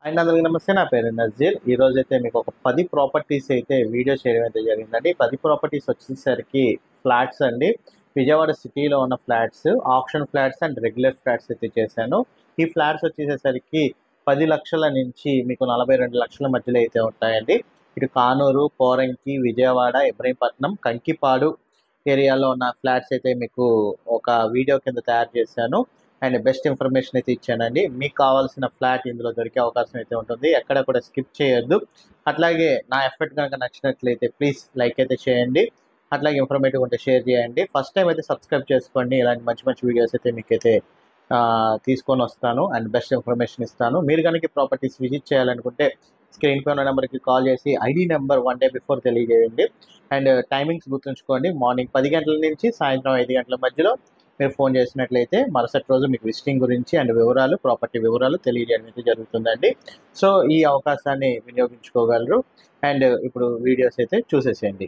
And అందరికీ నమస్తే. నా పేరు నజీర్. ఈరోజైతే మీకు ఒక 10 ప్రాపర్టీస్ అయితే వీడియో చేయడం అయితే జరిగిందండి. 10 ప్రాపర్టీస్ వచ్చేసరికి ఫ్లాట్స్ అండి. విజయవాడ సిటీలో ఉన్న flats, option flats and regular flats అయితే చేశాను. ఈ ఫ్లాట్స్ వచ్చేసేసరికి 10 లక్షల నుంచి మీకు 42 లక్షల మధ్యలో అయితే ఉంటాయండి. ఇటు కానూరు, పోరంకి, విజయవాడ, ఇబ్రహీంపట్నం, కంకిపాడు ఏరియాలో ఉన్న ఫ్లాట్స్ అయితే మీకు ఒక వీడియో కింద తయారు చేశాను. అండ్ బెస్ట్ ఇన్ఫర్మేషన్ అయితే ఇచ్చానండి. మీకు కావాల్సిన ఫ్లాట్ ఇందులో దొరికే అవకాశం అయితే ఉంటుంది. ఎక్కడ కూడా స్కిప్ చేయొద్దు. అట్లాగే నా ఎఫర్ట్ కనుక నచ్చినట్లయితే ప్లీజ్ లైక్ అయితే చేయండి. అట్లాగే ఇన్ఫర్మేటివ్ ఉంటే షేర్ చేయండి. ఫస్ట్ టైం అయితే సబ్స్క్రైబ్ చేసుకోండి. ఇలాంటి మంచి మంచి వీడియోస్ అయితే మీకైతే తీసుకొని వస్తాను అండ్ బెస్ట్ ఇన్ఫర్మేషన్ ఇస్తాను. మీరు కనుక ప్రాపర్టీస్ విజిట్ చేయాలనుకుంటే స్క్రీన్ పై ఉన్న నెంబర్కి కాల్ చేసి ఐడి నెంబర్ 1 డే బిఫోర్ తెలియజేయండి. అండ్ టైమింగ్స్ గుర్తుంచుకోండి. మార్నింగ్ 10 గంటల నుంచి సాయంత్రం 5 గంటల మధ్యలో మీరు ఫోన్ చేసినట్లయితే మరుసటి రోజు మీకు విజిటింగ్ గురించి అండ్ వివరాలు, ప్రాపర్టీ వివరాలు తెలియజేయడం అయితే జరుగుతుందండి. సో ఈ అవకాశాన్ని వినియోగించుకోగలరు. అండ్ ఇప్పుడు వీడియోస్ అయితే చూసేసేయండి.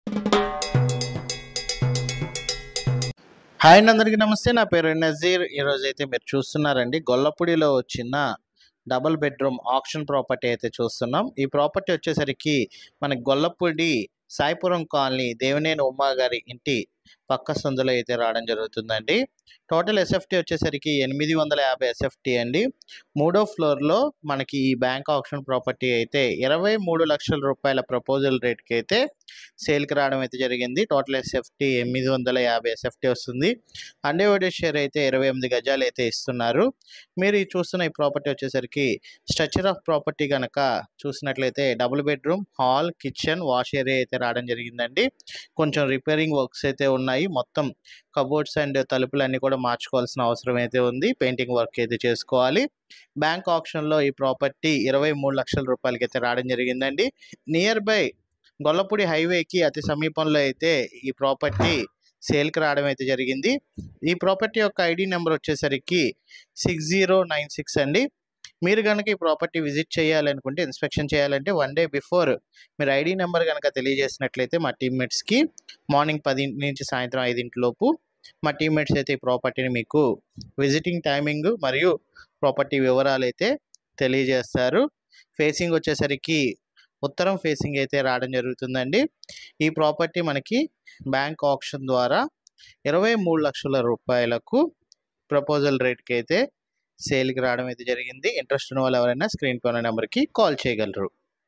హాయ్ అండి, అందరికీ నమస్తే. నా పేరు నజీర్. ఈరోజు అయితే మీరు చూస్తున్నారండి, గొల్లపూడిలో వచ్చిన డబుల్ బెడ్రూమ్ ఆప్షన్ ప్రాపర్టీ అయితే చూస్తున్నాం. ఈ ప్రాపర్టీ వచ్చేసరికి మనకి గొల్లపూడి సాయిపురం కాలనీ దేవినేని ఉమ్మా గారి ఇంటి పక్క సందులో అయితే రావడం జరుగుతుందండి. టోటల్ ఎస్ఎఫ్టీ వచ్చేసరికి 850 ఎస్ఎఫ్టీ అండి. 3వ ఫ్లోర్లో మనకి ఈ బ్యాంక్ ఆప్షన్ ప్రాపర్టీ అయితే 23 లక్షల రూపాయల ప్రపోజల్ రేట్కి అయితే సేల్కి రావడం అయితే జరిగింది. టోటల్ ఎస్ఎఫ్టీ 850 ఎస్ఎఫ్టీ వస్తుంది. అన్డివైడెడ్ షేర్ అయితే 28 గజాలు అయితే ఇస్తున్నారు. మీరు ఈ చూస్తున్న ఈ ప్రాపర్టీ వచ్చేసరికి స్ట్రక్చర్ ఆఫ్ ప్రాపర్టీ కనుక చూసినట్లయితే double bedroom, hall, kitchen, wash area అయితే రావడం జరిగిందండి. కొంచెం రిపేరింగ్ వర్క్స్ అయితే ఉన్నాయి. మొత్తం కబోర్డ్స్ అండ్ తలుపులు అన్నీ కూడా మార్చుకోవాల్సిన అవసరం అయితే ఉంది. పెయింటింగ్ వర్క్ అయితే చేసుకోవాలి. బ్యాంక్ ఆప్షన్లో ఈ ప్రాపర్టీ 23 లక్షల రూపాయలకి అయితే రావడం జరిగిందండి. నియర్ బై గొల్లపూడి హైవేకి అతి సమీపంలో అయితే ఈ ప్రాపర్టీ సేల్కి రావడం అయితే జరిగింది. ఈ ప్రాపర్టీ యొక్క ఐడి నెంబర్ వచ్చేసరికి 6096 అండి. మీరు కనుక ఈ ప్రాపర్టీ విజిట్ చేయాలనుకుంటే, ఇన్స్పెక్షన్ చేయాలంటే 1 డే బిఫోర్ మీరు ఐడి నెంబర్ కనుక తెలియజేసినట్లయితే మా టీమ్మేట్స్కి మార్నింగ్ 10 నుంచి సాయంత్రం 5 లోపు మా టీమ్మేట్స్ అయితే ఈ ప్రాపర్టీని మీకు విజిటింగ్ టైమింగ్ మరియు ప్రాపర్టీ వివరాలు అయితే తెలియజేస్తారు. ఫేసింగ్ వచ్చేసరికి ఉత్తరం ఫేసింగ్ అయితే రావడం జరుగుతుందండి. ఈ ప్రాపర్టీ మనకి బ్యాంక్ ఆప్షన్ ద్వారా 23 లక్షల రూపాయలకు ప్రపోజల్ రేట్కి అయితే సేల్కి రావడం అయితే జరిగింది. ఇంట్రెస్ట్ ఉన్న వాళ్ళు ఎవరైనా స్క్రీన్ పై ఉన్న నెంబర్కి కాల్ చేయగలరు.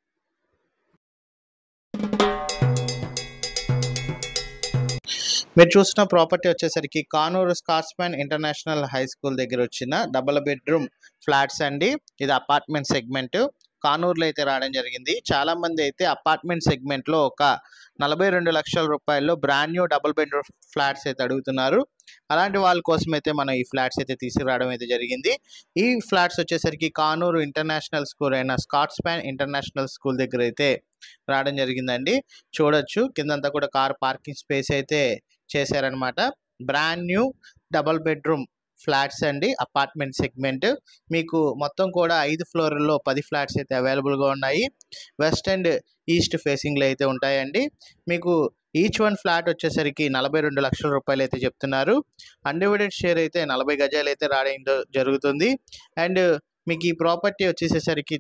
మీరు చూసిన ప్రాపర్టీ వచ్చేసరికి Kanuru Scotsmen international high school దగ్గర వచ్చిన డబుల్ బెడ్రూమ్ ఫ్లాట్స్ అండి. ఇది అపార్ట్మెంట్ సెగ్మెంట్. కానూరులో అయితే రావడం జరిగింది. చాలామంది అయితే అపార్ట్మెంట్ సెగ్మెంట్లో ఒక 42 లక్షల రూపాయల్లో brand new double bedroom flats అయితే అడుగుతున్నారు. అలాంటి వాళ్ళ కోసం అయితే మనం ఈ ఫ్లాట్స్ అయితే తీసుకురావడం అయితే జరిగింది. ఈ ఫ్లాట్స్ వచ్చేసరికి కానూరు ఇంటర్నేషనల్ స్కూల్ అయిన స్కాట్స్మెన్ ఇంటర్నేషనల్ స్కూల్ దగ్గర అయితే రావడం జరిగిందండి. చూడొచ్చు, కిందంతా కూడా కార్ పార్కింగ్ స్పేస్ అయితే చేశారనమాట. Brand new double bedroom flats అండి, అపార్ట్మెంట్ సెగ్మెంట్. మీకు మొత్తం కూడా 5 ఫ్లోర్లలో 10 ఫ్లాట్స్ అయితే అవైలబుల్గా ఉన్నాయి. వెస్ట్ అండ్ ఈస్ట్ ఫేసింగ్లో అయితే ఉంటాయండి. మీకు ఈచ్ వన్ ఫ్లాట్ వచ్చేసరికి 42 లక్షల రూపాయలు అయితే చెప్తున్నారు. అన్డివైడెడ్ షేర్ అయితే 40 గజాలు అయితే రావడం జరుగుతుంది. అండ్ మీకు ఈ ప్రాపర్టీ వచ్చేసేసరికి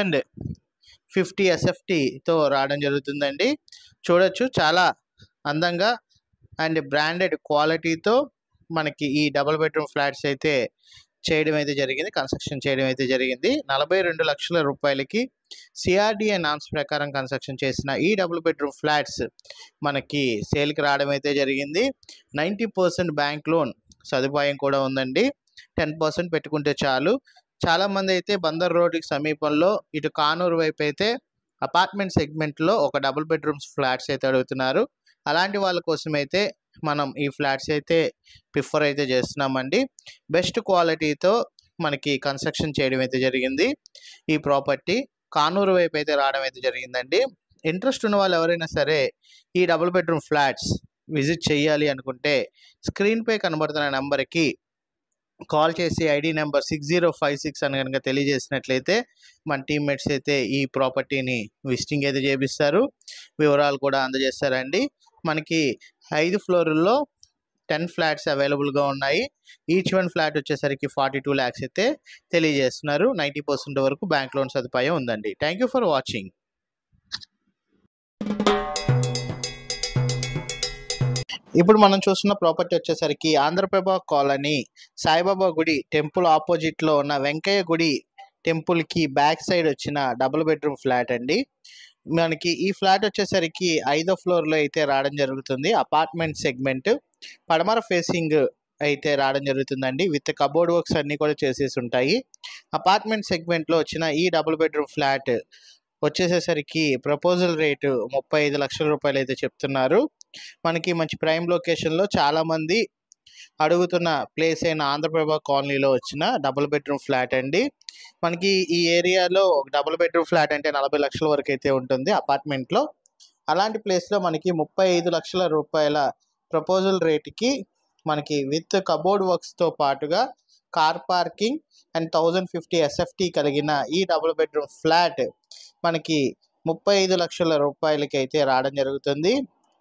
1050 ఎస్ఎఫ్టీతో రావడం జరుగుతుందండి. చూడొచ్చు, చాలా అందంగా అండ్ బ్రాండెడ్ క్వాలిటీతో మనకి ఈ డబుల్ బెడ్రూమ్ ఫ్లాట్స్ అయితే చేయడం అయితే జరిగింది, కన్స్ట్రక్షన్ చేయడం అయితే జరిగింది. 42 లక్షల రూపాయలకి సిఆర్డిఏ నామ్స్ ప్రకారం కన్స్ట్రక్షన్ చేసిన ఈ డబుల్ బెడ్రూమ్ ఫ్లాట్స్ మనకి సేల్కి రావడం అయితే జరిగింది. 90% బ్యాంక్ లోన్ సదుపాయం కూడా ఉందండి. 10% పెట్టుకుంటే చాలు. చాలామంది అయితే బందర్ రోడ్డుకి సమీపంలో ఇటు కానూరు వైపు అయితే అపార్ట్మెంట్ సెగ్మెంట్లో ఒక డబుల్ బెడ్రూమ్స్ ఫ్లాట్స్ అయితే అడుగుతున్నారు. అలాంటి వాళ్ళ కోసం అయితే మనం ఈ ఫ్లాట్స్ అయితే ప్రిఫర్ అయితే చేస్తున్నామండి. బెస్ట్ క్వాలిటీతో మనకి కన్స్ట్రక్షన్ చేయడం అయితే జరిగింది. ఈ ప్రాపర్టీ కానూరు వైపు అయితే రావడం అయితే జరిగిందండి. ఇంట్రెస్ట్ ఉన్న వాళ్ళు ఎవరైనా సరే ఈ డబుల్ బెడ్రూమ్ ఫ్లాట్స్ విజిట్ చేయాలి అనుకుంటే స్క్రీన్పై కనబడుతున్న నెంబర్కి కాల్ చేసి ఐడి నెంబర్ 6056 అని కనుక తెలియజేసినట్లయితే మన టీమ్మేట్స్ అయితే ఈ ప్రాపర్టీని విజిటింగ్ అయితే చేపిస్తారు, వివరాలు కూడా అందజేస్తారండి. మనకి 5 ఫ్లోర్లలో 10 ఫ్లాట్స్ అవైలబుల్గా ఉన్నాయి. ఈచ్ వన్ ఫ్లాట్ వచ్చేసరికి 42 lakhs అయితే తెలియజేస్తున్నారు. 90% వరకు బ్యాంక్ లోన్ సదుపాయం ఉందండి. Thank you for watching. ఇప్పుడు మనం చూస్తున్న ప్రాపర్టీ వచ్చేసరికి ఆంధ్రప్రభ కాలనీ సాయిబాబా గుడి టెంపుల్ ఆపోజిట్లో ఉన్న వెంకయ్య గుడి టెంపుల్కి బ్యాక్ సైడ్ వచ్చిన డబుల్ బెడ్రూమ్ ఫ్లాట్ అండి. మనకి ఈ ఫ్లాట్ వచ్చేసరికి 5వ ఫ్లోర్లో అయితే రావడం జరుగుతుంది. అపార్ట్మెంట్ సెగ్మెంట్ పడమర ఫేసింగ్ అయితే రావడం జరుగుతుందండి. విత్ కబోర్డ్ వర్క్స్ అన్నీ కూడా చేసేసి ఉంటాయి. అపార్ట్మెంట్ సెగ్మెంట్లో వచ్చిన ఈ డబుల్ బెడ్రూమ్ ఫ్లాట్ వచ్చేసేసరికి ప్రపోజల్ రేటు 35 లక్షల రూపాయలు అయితే చెప్తున్నారు. మనకి మంచి ప్రైమ్ లొకేషన్లో చాలామంది అడుగుతున్న ప్లేస్ అయిన ఆంధ్రప్రభ కాలనీలో వచ్చిన డబుల్ బెడ్రూమ్ ఫ్లాట్ అండి. మనకి ఈ ఏరియాలో ఒక డబుల్ బెడ్రూమ్ ఫ్లాట్ అంటే 40 లక్షల వరకు అయితే ఉంటుంది అపార్ట్మెంట్లో. అలాంటి ప్లేస్లో మనకి 35 లక్షల రూపాయల ప్రపోజల్ రేటుకి మనకి విత్ కబోర్డ్ వర్క్స్తో పాటుగా కార్ పార్కింగ్ అండ్ 1050 SFT కలిగిన ఈ డబుల్ బెడ్రూమ్ ఫ్లాట్ మనకి 35 లక్షల రూపాయలకి అయితే రావడం జరుగుతుంది.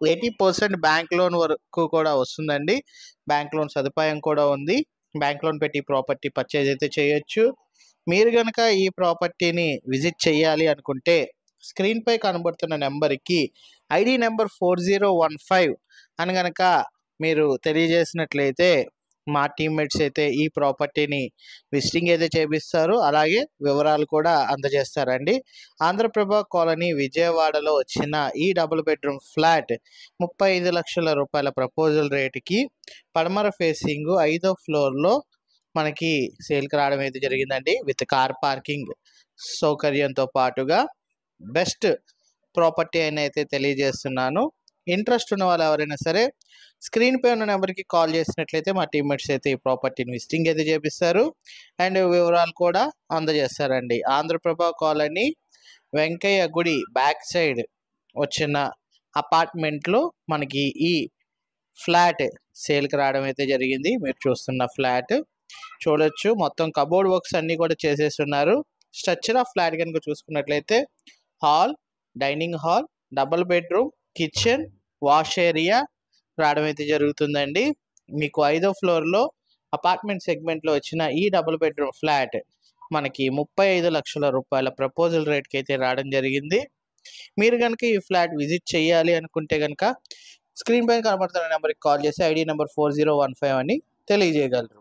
80% బ్యాంక్ లోన్ వరకు కూడా వస్తుందండి. బ్యాంక్ లోన్ సదుపాయం కూడా ఉంది. బ్యాంక్ లోన్ పెట్టి ప్రాపర్టీ పర్చేజ్ అయితే చేయొచ్చు. మీరు కనుక ఈ ప్రాపర్టీని విజిట్ చేయాలి అనుకుంటే స్క్రీన్పై కనబడుతున్న నెంబర్కి ID నెంబర్ 4015 అని కనుక మీరు తెలియజేసినట్లయితే మా టీమ్మేట్స్ అయితే ఈ ప్రాపర్టీని విజిటింగ్ అయితే చేపిస్తారు. అలాగే వివరాలు కూడా అందజేస్తారండి. ఆంధ్రప్రభ కాలనీ విజయవాడలో వచ్చిన ఈ డబుల్ బెడ్రూమ్ ఫ్లాట్ 35 లక్షల రూపాయల ప్రపోజల్ రేటుకి పడమర ఫేసింగ్ 5వ ఫ్లోర్లో మనకి సేల్కి రావడం అయితే జరిగిందండి. విత్ కార్ పార్కింగ్ సౌకర్యంతో పాటుగా బెస్ట్ ప్రాపర్టీ అని అయితే తెలియజేస్తున్నాను. ఇంట్రెస్ట్ ఉన్న వాళ్ళు ఎవరైనా సరే స్క్రీన్పై ఉన్న నెంబర్కి కాల్ చేసినట్లయితే మా టీమ్మేట్స్ అయితే ఈ ప్రాపర్టీని విజిటింగ్ అయితే చేపిస్తారు అండ్ వివరాలు కూడా అందజేస్తారండి. ఆంధ్రప్రభ కాలనీ వెంకయ్య గుడి బ్యాక్ సైడ్ వచ్చిన అపార్ట్మెంట్లో మనకి ఈ ఫ్లాట్ సేల్కి రావడం అయితే జరిగింది. మీరు చూస్తున్న ఫ్లాట్ చూడొచ్చు. మొత్తం కబోర్డ్ వర్క్స్ అన్నీ కూడా చేసేస్తున్నారు. స్ట్రక్చర్ ఆఫ్ ఫ్లాట్ కనుక చూసుకున్నట్లయితే hall, dining hall, double bedroom, kitchen, wash area రావడం అయితే జరుగుతుందండి. మీకు 5వ ఫ్లోర్లో అపార్ట్మెంట్ సెగ్మెంట్లో వచ్చిన ఈ డబుల్ బెడ్రూమ్ ఫ్లాట్ మనకి 35 లక్షల రూపాయల ప్రపోజల్ రేట్కి అయితే రావడం జరిగింది. మీరు కనుక ఈ ఫ్లాట్ విజిట్ చేయాలి అనుకుంటే కనుక స్క్రీన్ పైన కనబడుతున్న నెంబర్కి కాల్ చేసి ID నెంబర్ 4015 అని తెలియజేయగలరు.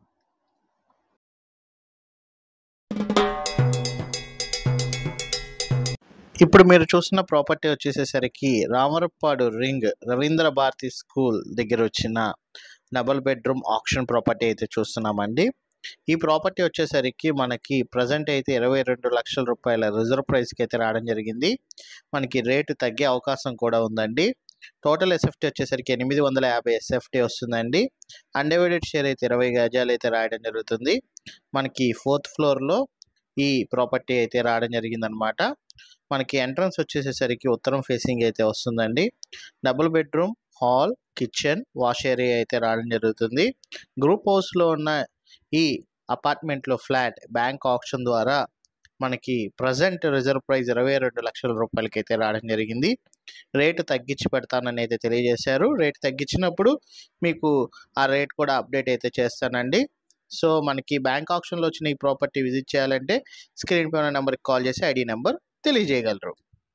ఇప్పుడు మీరు చూస్తున్న ప్రాపర్టీ వచ్చేసేసరికి రామరపాడు రింగ్ రవీంద్ర భారతి స్కూల్ దగ్గర వచ్చిన డబుల్ బెడ్రూమ్ ఆప్షన్ ప్రాపర్టీ అయితే చూస్తున్నామండి. ఈ ప్రాపర్టీ వచ్చేసరికి మనకి ప్రజెంట్ అయితే 22 లక్షల రూపాయల రిజర్వ్ ప్రైస్కి అయితే రావడం జరిగింది. మనకి రేటు తగ్గే అవకాశం కూడా ఉందండి. టోటల్ SFT వచ్చేసరికి 850 SFT వస్తుందండి. అన్డివైడెడ్ షేర్ అయితే 20 గజాలు అయితే రాయడం జరుగుతుంది. మనకి 4th ఫ్లోర్లో ఈ ప్రాపర్టీ అయితే రావడం జరిగిందనమాట. మనకి ఎంట్రన్స్ వచ్చేసేసరికి ఉత్తరం ఫేసింగ్ అయితే వస్తుందండి. Double bedroom, hall, kitchen, wash area అయితే రావడం జరుగుతుంది. గ్రూప్ హౌస్లో ఉన్న ఈ అపార్ట్మెంట్లో ఫ్లాట్ బ్యాంక్ ఆప్షన్ ద్వారా మనకి ప్రజెంట్ రిజర్వ్ ప్రైస్ 22 లక్షల రూపాయలకి అయితే రావడం జరిగింది. రేటు తగ్గించి పెడతానని అయితే తెలియజేశారు. రేటు తగ్గించినప్పుడు మీకు ఆ రేట్ కూడా అప్డేట్ అయితే చేస్తానండి. సో మనకి బ్యాంక్ ఆప్షన్లో వచ్చిన ఈ ప్రాపర్టీ విజిట్ చేయాలంటే స్క్రీన్ పై ఉన్న నెంబర్కి కాల్ చేసి ID నెంబర్ తెలియజేయగలరు.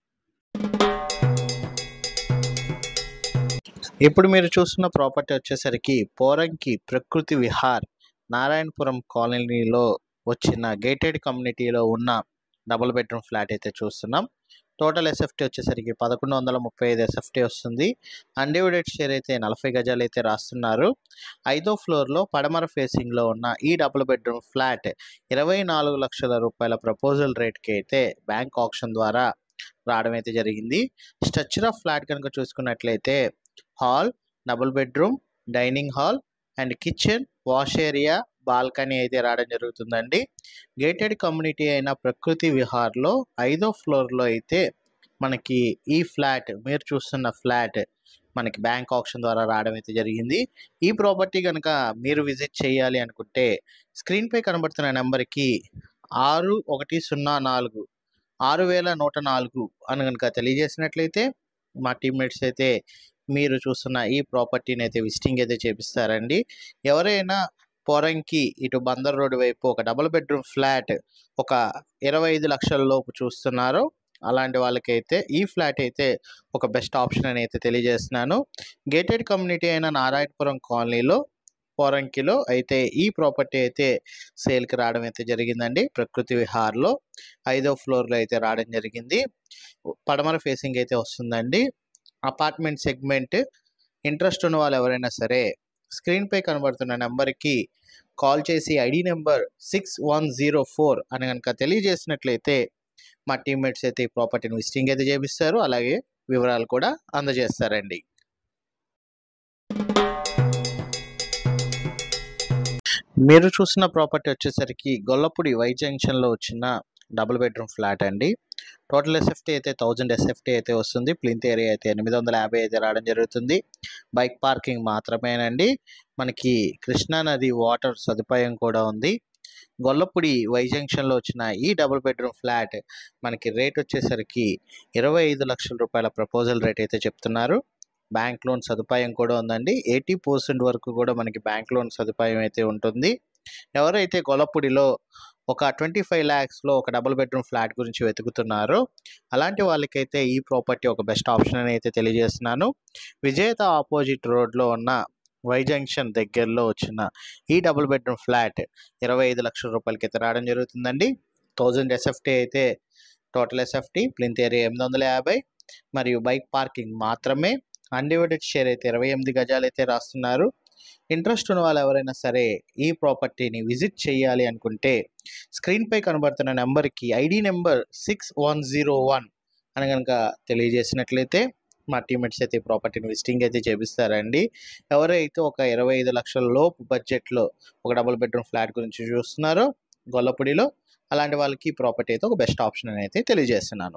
ఇప్పుడు మీరు చూస్తున్న ప్రాపర్టీ వచ్చేసరికి పోరంకి ప్రకృతి విహార్ నారాయణపురం కాలనీలో వచ్చిన గేటెడ్ కమ్యూనిటీలో ఉన్న డబుల్ బెడ్రూమ్ ఫ్లాట్ అయితే చూస్తున్నాం. టోటల్ SFT వచ్చేసరికి 1135 SFT వస్తుంది. అన్డివైడెడ్ షేర్ అయితే 40 గజాలు అయితే రాస్తున్నారు. 5వ ఫ్లోర్లో పడమర ఫేసింగ్లో ఉన్న ఈ డబుల్ బెడ్రూమ్ ఫ్లాట్ 24 లక్షల రూపాయల ప్రపోజల్ రేట్కి అయితే బ్యాంక్ ఆప్షన్ ద్వారా రావడం అయితే జరిగింది. స్ట్రక్చర్ ఆఫ్ ఫ్లాట్ కనుక చూసుకున్నట్లయితే hall, double bedroom, dining hall and kitchen, wash area, balcony అయితే రావడం జరుగుతుందండి. గేటెడ్ కమ్యూనిటీ అయిన ప్రకృతి విహార్లో 5వ ఫ్లోర్లో అయితే మనకి ఈ ఫ్లాట్ మీరు చూస్తున్న ఫ్లాట్ మనకి బ్యాంక్ ఆప్షన్ ద్వారా రావడం అయితే జరిగింది. ఈ ప్రాపర్టీ కనుక మీరు విజిట్ చేయాలి అనుకుంటే స్క్రీన్పై కనబడుతున్న నెంబర్కి 6104 6104 అని కనుక తెలియజేసినట్లయితే మా టీమ్మేట్స్ అయితే మీరు చూస్తున్న ఈ ప్రాపర్టీని అయితే విజిటింగ్ అయితే చేపిస్తారండి. ఎవరైనా పోరంకి ఇటు బందర్ రోడ్ వైపు ఒక డబుల్ బెడ్రూమ్ ఫ్లాట్ ఒక 25 లక్షల లోపు చూస్తున్నారో అలాంటి వాళ్ళకైతే ఈ ఫ్లాట్ అయితే ఒక బెస్ట్ ఆప్షన్ అని అయితే తెలియజేస్తున్నాను. గేటెడ్ కమ్యూనిటీ అయిన నారాయణపురం కాలనీలో పోరంకిలో అయితే ఈ ప్రాపర్టీ అయితే సేల్కి రావడం అయితే జరిగిందండి. ప్రకృతి విహార్లో 5వ ఫ్లోర్లో అయితే రావడం జరిగింది. పడమర ఫేసింగ్ అయితే వస్తుందండి. Apartment segment. ఇంట్రెస్ట్ ఉన్న వాళ్ళు ఎవరైనా సరే స్క్రీన్పై కనబడుతున్న నెంబర్కి కాల్ చేసి ఐడి నెంబర్ 6104 అని కనుక తెలియజేసినట్లయితే మా టీమ్మేట్స్ అయితే ఈ ప్రాపర్టీని విజిటింగ్ అయితే చేపిస్తారు. అలాగే వివరాలు కూడా అందజేస్తారండి. మీరు చూసిన ప్రాపర్టీ వచ్చేసరికి గొల్లపూడి వై జంక్షన్లో వచ్చిన డబుల్ బెడ్రూమ్ ఫ్లాట్ అండి. టోటల్ ఎస్ఎఫ్టీ అయితే 1000 ఎస్ఎఫ్టీ అయితే వస్తుంది. ప్లింత్ ఏరియా అయితే 850 అయితే రావడం జరుగుతుంది. బైక్ పార్కింగ్ మాత్రమేనండి. మనకి కృష్ణా నది వాటర్ సదుపాయం కూడా ఉంది. గొల్లపూడి వై జంక్షన్లో వచ్చిన ఈ డబుల్ బెడ్రూమ్ ఫ్లాట్ మనకి రేట్ వచ్చేసరికి 25 లక్షల రూపాయల ప్రపోజల్ రేట్ అయితే చెప్తున్నారు. బ్యాంక్ లోన్ సదుపాయం కూడా ఉందండి. 80% వరకు కూడా మనకి బ్యాంక్ లోన్ సదుపాయం అయితే ఉంటుంది. ఎవరైతే గొల్లపూడిలో ఒక 25 lakhsలో ఒక డబుల్ బెడ్రూమ్ ఫ్లాట్ గురించి వెతుకుతున్నారో అలాంటి వాళ్ళకైతే ఈ ప్రాపర్టీ ఒక బెస్ట్ ఆప్షన్ అని అయితే తెలియజేస్తున్నాను. విజేత ఆపోజిట్ రోడ్లో ఉన్న వై జంక్షన్ దగ్గరలో వచ్చిన ఈ డబుల్ బెడ్రూమ్ ఫ్లాట్ 25 లక్షల రూపాయలకి అయితే రావడం జరుగుతుందండి. 1000 ఎస్ఎఫ్టీ అయితే టోటల్ ఎస్ఎఫ్టీ, ప్లింత్ ఏరియా 850 మరియు బైక్ పార్కింగ్ మాత్రమే. అన్డివైడెడ్ షేర్ అయితే 28 గజాలు అయితే రాస్తున్నారు. ఇంట్రెస్ట్ ఉన్న వాళ్ళు ఎవరైనా సరే ఈ ప్రాపర్టీని విజిట్ చేయాలి అనుకుంటే స్క్రీన్పై కనబడుతున్న నెంబర్కి ఐడి నెంబర్ 6101 అని కనుక తెలియజేసినట్లయితే మా టీమ్మేట్స్ అయితే ఈ ప్రాపర్టీని విజిటింగ్ అయితే చేపిస్తారండి. ఎవరైతే ఒక 25 లక్షల లోపు బడ్జెట్లో ఒక డబుల్ బెడ్రూమ్ ఫ్లాట్ గురించి చూస్తున్నారో గొల్లపూడిలో అలాంటి వాళ్ళకి ఈ ప్రాపర్టీ అయితే ఒక బెస్ట్ ఆప్షన్ అని అయితే తెలియజేస్తున్నాను.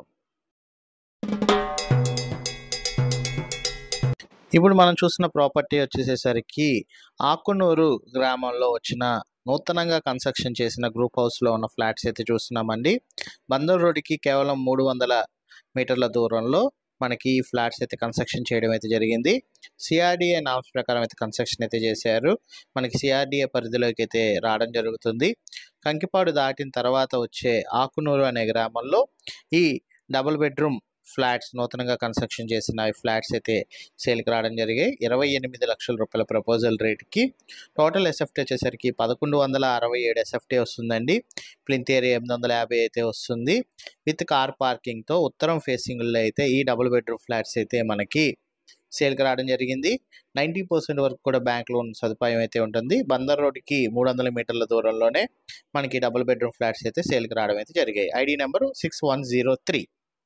ఇప్పుడు మనం చూసిన ప్రాపర్టీ వచ్చేసేసరికి ఆకునూరు గ్రామంలో వచ్చిన నూతనంగా కన్స్ట్రక్షన్ చేసిన గ్రూప్ హౌస్లో ఉన్న ఫ్లాట్స్ అయితే చూస్తున్నామండి. బందర్ రోడ్డుకి కేవలం 300 మీటర్ల దూరంలో మనకి ఈ ఫ్లాట్స్ అయితే కన్స్ట్రక్షన్ చేయడం అయితే జరిగింది. సిఆర్డిఏ నామ్స్ ప్రకారం అయితే కన్స్ట్రక్షన్ అయితే చేశారు. మనకి సిఆర్డిఏ పరిధిలోకి అయితే రావడం జరుగుతుంది. కంకిపాడు దాటిన తర్వాత వచ్చే ఆకునూరు అనే గ్రామంలో ఈ డబుల్ బెడ్రూమ్ ఫ్లాట్స్ నూతనంగా కన్స్ట్రక్షన్ చేసిన ఈ ఫ్లాట్స్ అయితే సేల్కి రావడం జరిగాయి. 28 లక్షల రూపాయల ప్రపోజల్ రేట్కి. టోటల్ ఎస్ఎఫ్టీ వచ్చేసరికి 1167 ఎస్ఎఫ్టీ వస్తుందండి. ప్లింత్ ఏరియా 850 అయితే వస్తుంది. విత్ కార్ పార్కింగ్తో ఉత్తరం ఫేసింగ్లో అయితే ఈ డబుల్ బెడ్రూమ్ ఫ్లాట్స్ అయితే మనకి సేల్కి రావడం జరిగింది. 90% వరకు కూడా బ్యాంక్ లోన్ సదుపాయం అయితే ఉంటుంది. బందర్ రోడ్డుకి 300 మీటర్ల దూరంలోనే మనకి డబుల్ బెడ్రూమ్ ఫ్లాట్స్ అయితే సేల్కి రావడం అయితే జరిగాయి. ID number 6103.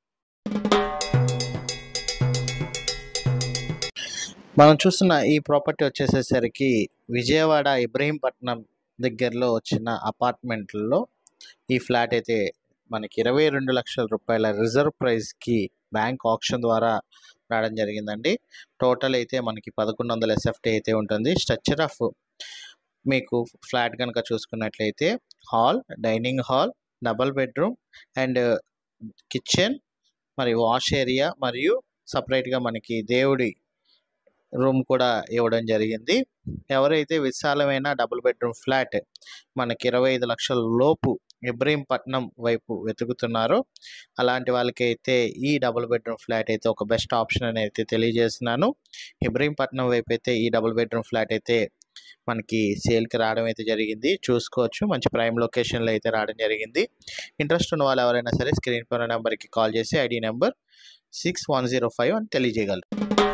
మనం చూస్తున్న ఈ ప్రాపర్టీ వచ్చేసేసరికి విజయవాడ ఇబ్రహీంపట్నం దగ్గరలో వచ్చిన అపార్ట్మెంట్లో ఈ ఫ్లాట్ అయితే మనకి 22 లక్షల రూపాయల రిజర్వ్ ప్రైస్కి బ్యాంక్ ఆప్షన్ ద్వారా రావడం జరిగిందండి. టోటల్ అయితే మనకి 1100 ఎస్ఎఫ్టీ అయితే ఉంటుంది. స్ట్రక్చర్ ఆఫ్ మీకు ఫ్లాట్ కనుక చూసుకున్నట్లయితే hall, dining hall, double bedroom and kitchen మరియు వాష్ ఏరియా మరియు సపరేట్గా మనకి దేవుడి రూమ్ కూడా ఇవ్వడం జరిగింది. ఎవరైతే విశాలమైన డబుల్ బెడ్రూమ్ ఫ్లాట్ మనకి 25 లక్షల లోపు ఇబ్రహీంపట్నం వైపు వెతుకుతున్నారో అలాంటి వాళ్ళకైతే ఈ డబుల్ బెడ్రూమ్ ఫ్లాట్ అయితే ఒక బెస్ట్ ఆప్షన్ అని అయితే తెలియజేస్తున్నాను. ఇబ్రహీంపట్నం వైపు అయితే ఈ డబుల్ బెడ్రూమ్ ఫ్లాట్ అయితే మనకి సేల్కి రావడం అయితే జరిగింది. చూసుకోవచ్చు, మంచి ప్రైమ్ లొకేషన్లో అయితే రావడం జరిగింది. ఇంట్రెస్ట్ ఉన్న వాళ్ళు ఎవరైనా సరే స్క్రీన్ పైన నెంబర్కి కాల్ చేసి ఐడి నెంబర్ 6105 అని తెలియజేయగలరు.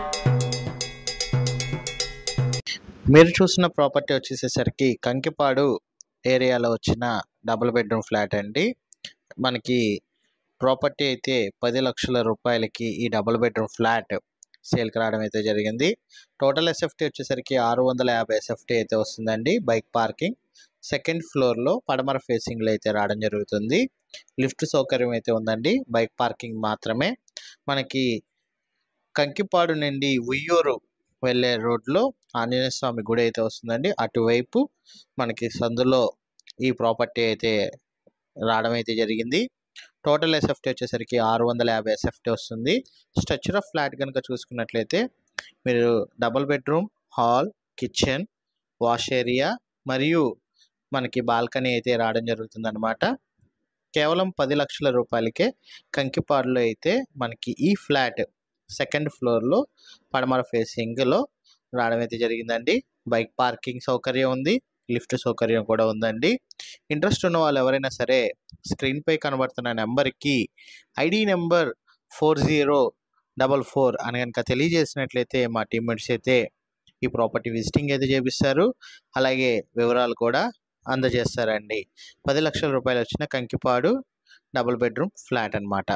మీరు చూసిన ప్రాపర్టీ వచ్చేసేసరికి కంకిపాడు ఏరియాలో వచ్చిన డబుల్ బెడ్రూమ్ ఫ్లాట్ అండి. మనకి ప్రాపర్టీ అయితే 10 లక్షల రూపాయలకి ఈ డబుల్ బెడ్రూమ్ ఫ్లాట్ సేల్కి రావడం అయితే జరిగింది. టోటల్ ఎస్ఎఫ్టీ వచ్చేసరికి 650 ఎస్ఎఫ్టీ అయితే వస్తుందండి. బైక్ పార్కింగ్ సెకండ్ ఫ్లోర్లో పడమర ఫేసింగ్లో అయితే రావడం జరుగుతుంది. లిఫ్ట్ సౌకర్యం అయితే ఉందండి. బైక్ పార్కింగ్ మాత్రమే. మనకి కంకిపాడు నుండి ఉయ్యూరు వెళ్ళే రోడ్లో ఆంజనేయ స్వామి గుడి అయితే వస్తుందండి. అటువైపు మనకి సందులో ఈ ప్రాపర్టీ అయితే రావడం అయితే జరిగింది. టోటల్ ఎస్ఎఫ్టీ వచ్చేసరికి 650 ఎస్ఎఫ్టీ వస్తుంది. స్ట్రక్చర్ ఆఫ్ ఫ్లాట్ కనుక చూసుకున్నట్లయితే మీరు double bedroom, hall, kitchen, wash area మరియు మనకి బాల్కనీ అయితే రావడం జరుగుతుందన్నమాట. కేవలం 10 లక్షల రూపాయలకే కంకిపాడులో అయితే మనకి ఈ ఫ్లాట్ సెకండ్ ఫ్లోర్లో పడమర ఫేసింగ్లో రావడం అయితే జరిగిందండి. బైక్ పార్కింగ్ సౌకర్యం ఉంది, లిఫ్ట్ సౌకర్యం కూడా ఉందండి. ఇంట్రెస్ట్ ఉన్న వాళ్ళు ఎవరైనా సరే స్క్రీన్పై కనబడుతున్న నెంబర్కి ఐడి నెంబర్ 4044 అని కనుక తెలియజేసినట్లయితే మా టీమ్మేట్స్ అయితే ఈ ప్రాపర్టీ విజిటింగ్ అయితే చేపిస్తారు, అలాగే వివరాలు కూడా అందజేస్తారండి. 10 లక్షల రూపాయలు వచ్చిన కంకిపాడు డబుల్ బెడ్రూమ్ ఫ్లాట్ అన్నమాట.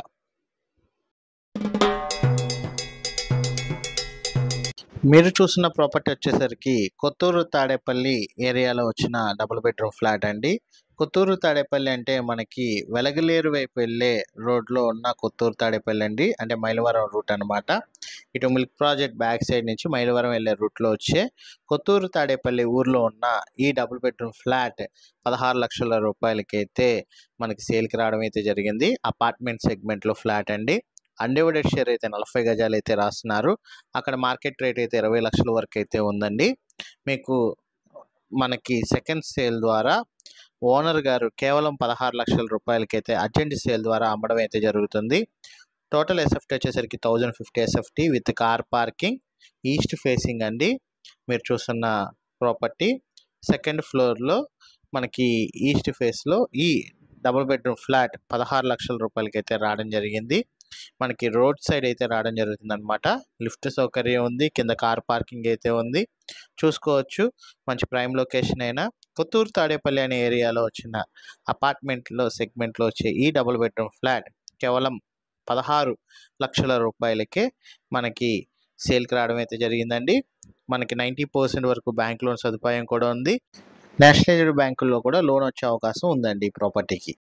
మీరు చూసిన ప్రాపర్టీ వచ్చేసరికి కొత్తూరు తాడేపల్లి ఏరియాలో వచ్చిన డబుల్ బెడ్రూమ్ ఫ్లాట్ అండి. కొత్తూరు తాడేపల్లి అంటే మనకి వెలగలేరు వైపు వెళ్ళే రోడ్లో ఉన్న కొత్తూరు తాడేపల్లి అండి. అంటే మైలవరం రూట్ అనమాట. ఇటు మిల్క్ ప్రాజెక్ట్ బ్యాక్ సైడ్ నుంచి మైలవరం వెళ్ళే రూట్లో వచ్చే కొత్తూరు తాడేపల్లి ఊర్లో ఉన్న ఈ డబుల్ బెడ్రూమ్ ఫ్లాట్ 16 లక్షల రూపాయలకైతే మనకి సేల్కి రావడం అయితే జరిగింది. అపార్ట్మెంట్ సెగ్మెంట్లో ఫ్లాట్ అండి. అన్డివైడెడ్ షేర్ అయితే 40 గజాలు అయితే రాస్తున్నారు. అక్కడ మార్కెట్ రేట్ అయితే 20 లక్షల వరకు అయితే ఉందండి. మీకు మనకి సెకండ్ సేల్ ద్వారా ఓనర్ గారు కేవలం 16 లక్షల రూపాయలకైతే అర్జెంట్ సేల్ ద్వారా అమ్మడం అయితే జరుగుతుంది. టోటల్ ఎస్ఎఫ్టీ వచ్చేసరికి 1050 SFT with car parking, east facing అండి. మీరు చూస్తున్న ప్రాపర్టీ సెకండ్ ఫ్లోర్లో మనకి ఈస్ట్ ఫేస్లో ఈ డబుల్ బెడ్రూమ్ ఫ్లాట్ 16 లక్షల రూపాయలకైతే రావడం జరిగింది. మనకి రోడ్ సైడ్ అయితే రావడం జరుగుతుంది అనమాట. లిఫ్ట్ సౌకర్యం ఉంది, కింద కార్ పార్కింగ్ అయితే ఉంది, చూసుకోవచ్చు. మంచి ప్రైమ్ లొకేషన్ అయినా కొత్తూరు తాడేపల్లి అనే ఏరియాలో వచ్చిన అపార్ట్మెంట్లో సెగ్మెంట్లో వచ్చే ఈ డబుల్ బెడ్రూమ్ ఫ్లాట్ కేవలం 16 లక్షల రూపాయలకే మనకి సేల్కి రావడం అయితే జరిగిందండి. మనకి 90% వరకు బ్యాంక్ లోన్ సదుపాయం కూడా ఉంది. నేషనలైజ్డ్ బ్యాంకుల్లో కూడా లోన్ వచ్చే అవకాశం ఉందండి ఈ ప్రాపర్టీకి.